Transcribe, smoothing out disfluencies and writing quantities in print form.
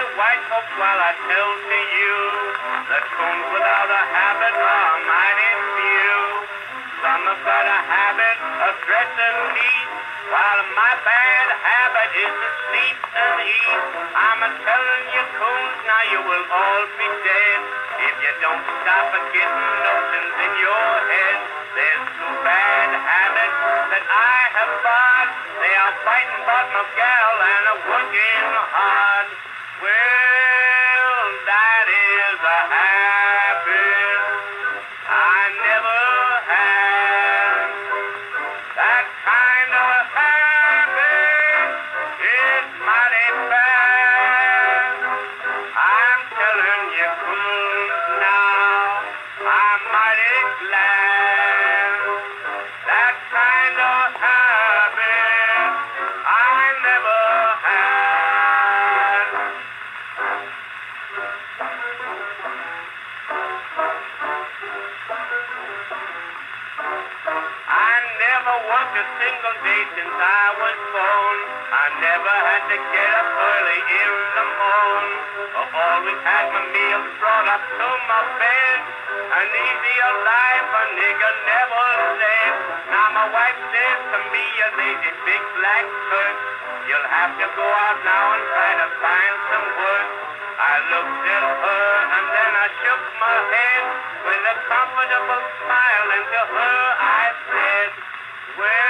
white folks while I tell to you the coons without a habit are mighty few. Some have got a habit of dressing neat, while my bad habit is to sleep and eat. I'm a telling you coons, now you will all be dead if you don't stop a getting notions in your head. There's two bad habits that I have bought. They are fighting about my gal and a working hard. Well, that is a habit I never had. That kind of habit is mighty bad. I'm telling you, coons, now I'm mighty glad. That kind of habit I never had. I never worked a single day since I was born. I never had to get up early in the morning. I always had my meals brought up to my bed. An easier life a nigger never led. Now my wife says to me, you lazy big black Turk, you'll have to go out now and try to find some work. I looked at her and then I shook my head with a comfortable smile, and to her I said, well,